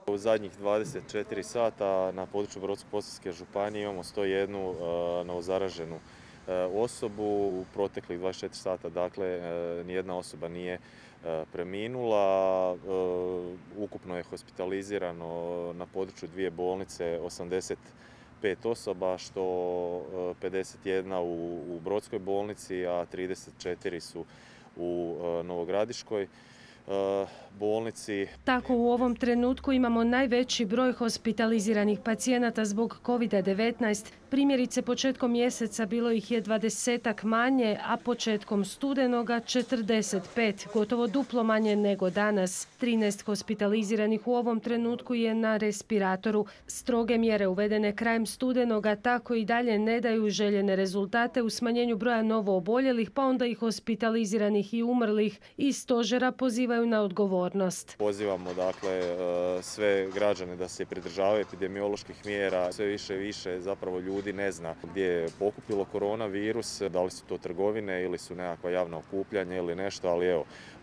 U zadnjih 24 sata na području Brodsko-posavske županije imamo 101 novozaraženu osobu. U proteklih 24 sata, dakle, nijedna osoba nije preminula. Ukupno je hospitalizirano na području 2 bolnice 85 osoba, što 51 u Brodskoj bolnici, a 34 su u Novogradiškoj bolnici. Tako u ovom trenutku imamo najveći broj hospitaliziranih pacijenata zbog COVID-19. Primjerice, početkom mjeseca bilo ih je 20-ak manje, a početkom studenoga 45, gotovo duplo manje nego danas. 13 hospitaliziranih u ovom trenutku je na respiratoru. Stroge mjere uvedene krajem studenoga tako i dalje ne daju željene rezultate u smanjenju broja novooboljelih, pa onda i hospitaliziranih i umrlih. Iz stožera pozivaju na odgovornost. Pozivamo, dakle, sve građane da se pridržavaju epidemioloških mjera. Sve više i više zapravo ljudi ne zna gdje je pokupilo koronavirus, da li su to trgovine ili su nekakva javna okupljanja ili nešto, ali evo,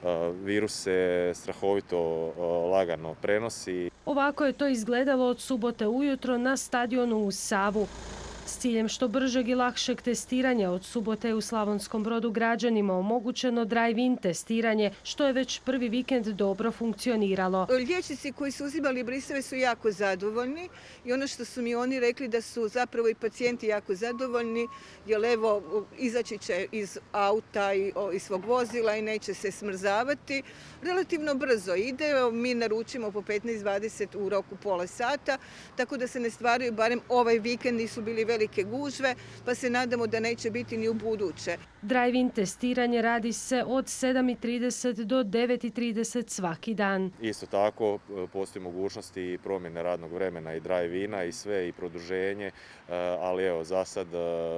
virus se strahovito lagano prenosi. Ovako je to izgledalo od subote ujutro na stadionu u Savu. S ciljem što bržeg i lakšeg testiranja od subote u Slavonskom Brodu građanima omogućeno drive-in testiranje, što je već prvi vikend dobro funkcioniralo. Liječnici koji su uzimali briseve su jako zadovoljni i ono što su mi oni rekli da su zapravo i pacijenti jako zadovoljni, jer evo izaći će iz auta i iz svog vozila i neće se smrzavati. Relativno brzo ide, mi naručimo po 15-20 u roku pola sata, tako da se ne stvaraju, barem ovaj vikend nisu bili velike gužve, pa se nadamo da neće biti ni u buduće. Drive-in testiranje radi se od 7:30 do 9:30 svaki dan. Isto tako postoji mogućnosti i promjene radnog vremena i drive-ina i sve i produženje, ali evo za sad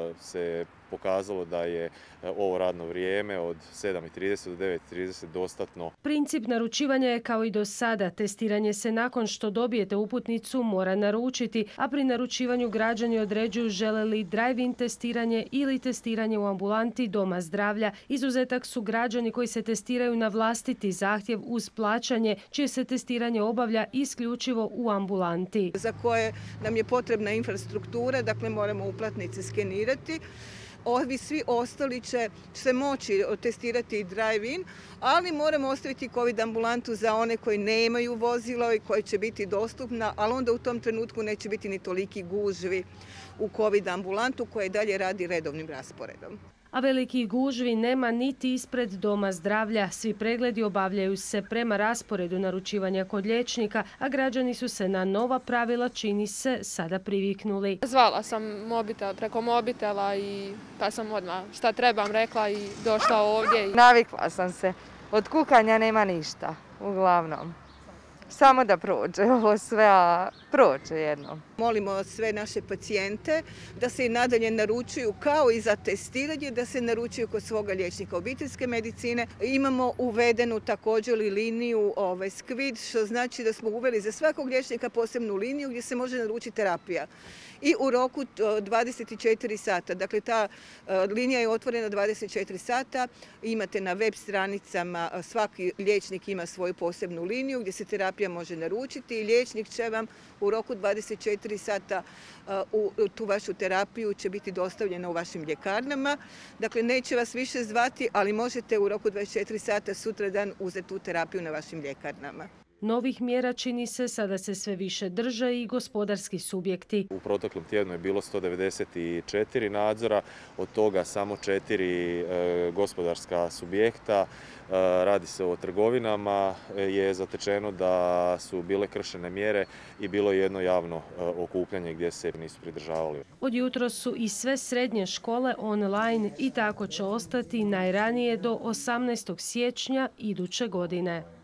se pokazalo da je ovo radno vrijeme od 7:30 do 9:30 dostatno. Princip naručivanja je kao i do sada. Testiranje se nakon što dobijete uputnicu mora naručiti, a pri naručivanju građani određuju žele li drive-in testiranje ili testiranje u ambulanti doma zdravlja. Izuzetak su građani koji se testiraju na vlastiti zahtjev uz plaćanje, čije se testiranje obavlja isključivo u ambulanti. Za koje nam je potrebna infrastruktura, dakle moramo uplatnice skenirati. Ovi svi ostali će se moći testirati i drive-in, ali moramo ostaviti COVID ambulantu za one koji nemaju vozilo i koje će biti dostupna, ali onda u tom trenutku neće biti ni toliki gužvi u COVID ambulantu koja i dalje radi redovnim rasporedom. A velikih gužvi nema niti ispred doma zdravlja. Svi pregledi obavljaju se prema rasporedu naručivanja kod liječnika, a građani su se na nova pravila, čini se, sada priviknuli. Zvala sam mobitel preko mobitela i pa sam odmah šta trebam rekla i došla ovdje. Navikla sam se. Od kukanja nema ništa, uglavnom. Samo da prođe ovo sve, a prođe jednom. Molimo sve naše pacijente da se i nadalje naručuju kao i za testiranje, da se naručuju kod svoga liječnika obiteljske medicine. Imamo uvedenu također i liniju Skvid, što znači da smo uveli za svakog liječnika posebnu liniju gdje se može naručiti terapija. I u roku 24 sata. Dakle, ta linija je otvorena 24 sata. Imate na web stranicama, svaki liječnik ima svoju posebnu liniju gdje se terapija može naručiti i liječnik će vam u roku 24 sata tu vašu terapiju će biti dostavljena u vašim ljekarnama. Dakle, neće vas više zvati, ali možete u roku 24 sata sutradan uzeti tu terapiju na vašim ljekarnama. Novih mjera, čini se, sada se sve više drže i gospodarski subjekti. U proteklom tjednu je bilo 194 nadzora, od toga samo 4 gospodarska subjekta. Radi se o trgovinama, je zatečeno da su bile kršene mjere i bilo jedno javno okupljanje gdje se nisu pridržavali. Od jutros su i sve srednje škole online i tako će ostati najranije do 18. siječnja iduće godine.